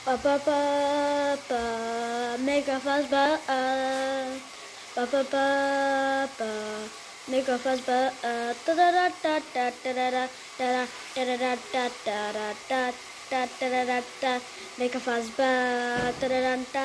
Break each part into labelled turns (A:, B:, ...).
A: ba ba ba, make a fazzba. Ba ba ba ba, make a fazzba. Da da da da da da da da da da da da da da da da da da, make a fazzba. Da da da da.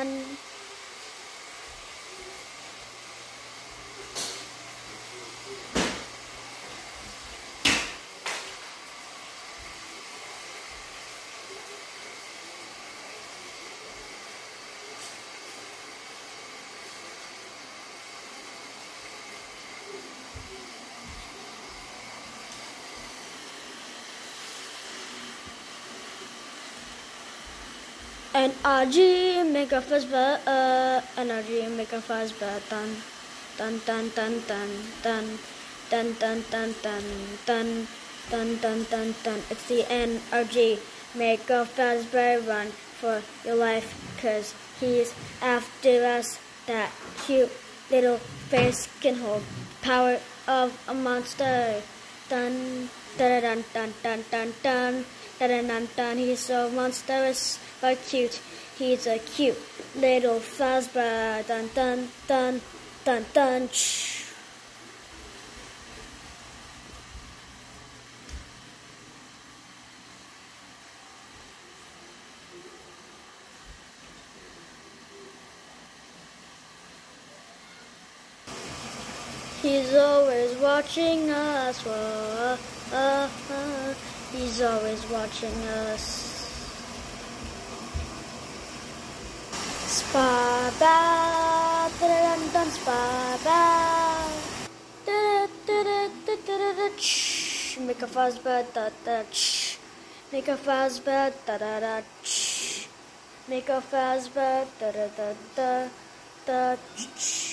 A: And RG make a fazzba, and RG make a fazzba, dun dun dun dun dun dun dun dun dun dun dun dun dun dun dun. It's the NRG, make a fazzba, run for your life, 'cause he's after us. That cute little face can hold power of a monster. Dun dun dun dun dun dun dun. Dun, dun, dun. He's so monstrous but cute. He's a cute little fazzba. Dun dun dun dun dun. He's always watching us. Whoa, he's always watching us. Spa ba, da da da, spa ba, da da da da da da, make a fazzba, da da, make a fazzba, da da da, make a fazzba, da da da da da.